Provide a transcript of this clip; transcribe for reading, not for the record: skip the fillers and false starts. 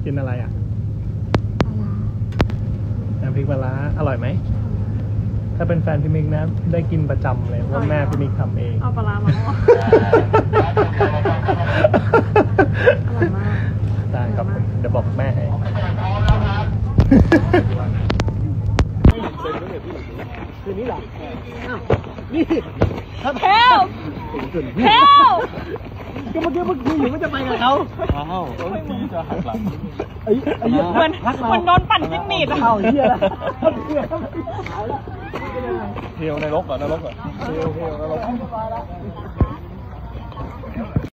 กินอะไรอ่ะน้ำพริกปลาร้าอร่อยไหมถ้าเป็นแฟนพี่มิกนะได้กินประจำเลยว่าแม่พี่มิกทำเองเอาปลาร้ามาอร่อยมากได้ครับเดี๋ยวบอกแม่ให้คืนนี้หรอนี่เฮลเฮลก็เมื่อกี้อยู่ไม่จะไปกับเขาอ้าวจะหักหลังมันโดนปั่นจิ้งหรีดเอาเฮียละเที่ยวในรกก่อนนรกก่อนเที่ยวนรก